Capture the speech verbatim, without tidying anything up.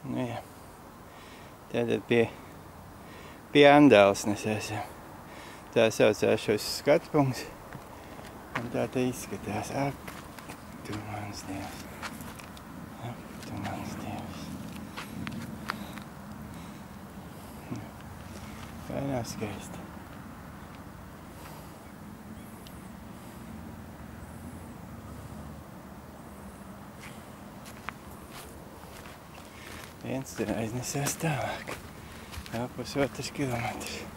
Nu, jā. Tātad pie, pie Andēlas mēs esam. Tā saucās šos skatu punkts. Un tā te izskatās. Ak, tu mans Dievs. Ak, tu mans Dievs. Vai nav skaisti? Viens tur aiznesās tālāk. Vēl pusotrs kilometrs.